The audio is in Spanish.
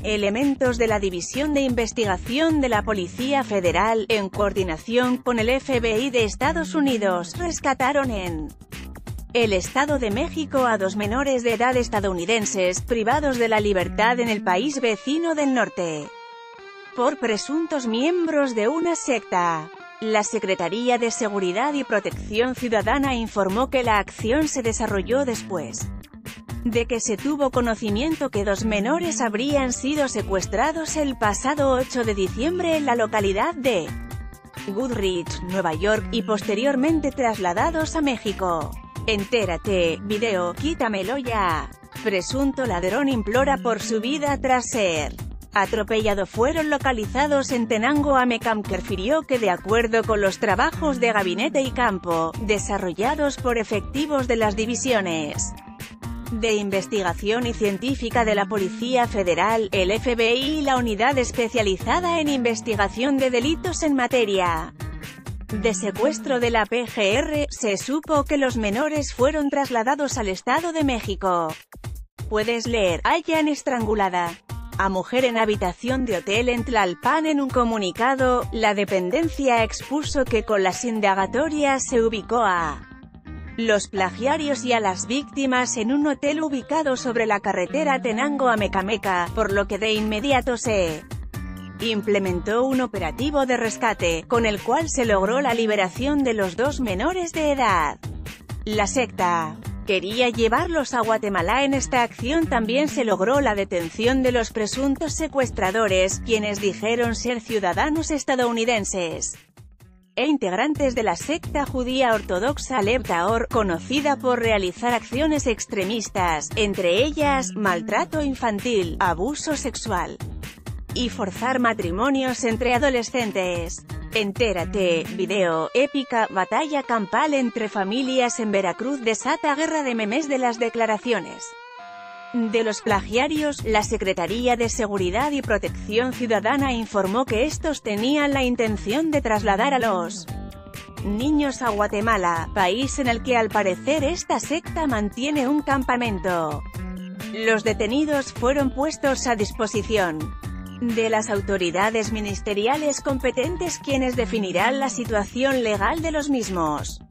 Elementos de la División de Investigación de la Policía Federal, en coordinación con el FBI de Estados Unidos, rescataron en el Estado de México a 2 menores de edad estadounidenses, privados de la libertad en el país vecino del norte, por presuntos miembros de una secta. La Secretaría de Seguridad y Protección Ciudadana informó que la acción se desarrolló después de que se tuvo conocimiento que 2 menores habrían sido secuestrados el pasado 8 de diciembre en la localidad de Goodrich, Nueva York, y posteriormente trasladados a México. Entérate, video, quítamelo ya. Presunto ladrón implora por su vida tras ser atropellado. Fueron localizados en Tenango. Amecam refirió que de acuerdo con los trabajos de gabinete y campo, desarrollados por efectivos de las divisiones de investigación y científica de la Policía Federal, el FBI y la Unidad Especializada en Investigación de Delitos en materia de secuestro de la PGR, se supo que los menores fueron trasladados al Estado de México. Puedes leer, hallan estrangulada a mujer en habitación de hotel en Tlalpan. En un comunicado, la dependencia expuso que con las indagatorias se ubicó a los plagiarios y a las víctimas en un hotel ubicado sobre la carretera Tenango-Amecameca, por lo que de inmediato se implementó un operativo de rescate, con el cual se logró la liberación de los 2 menores de edad. La secta quería llevarlos a Guatemala. En esta acción también se logró la detención de los presuntos secuestradores, quienes dijeron ser ciudadanos estadounidenses e integrantes de la secta judía ortodoxa Lev Tahor, conocida por realizar acciones extremistas, entre ellas, maltrato infantil, abuso sexual y forzar matrimonios entre adolescentes. Entérate, video, épica batalla campal entre familias en Veracruz desata guerra de memes de las declaraciones de los plagiarios. La Secretaría de Seguridad y Protección Ciudadana informó que estos tenían la intención de trasladar a los niños a Guatemala, país en el que al parecer esta secta mantiene un campamento. Los detenidos fueron puestos a disposición de las autoridades ministeriales competentes, quienes definirán la situación legal de los mismos.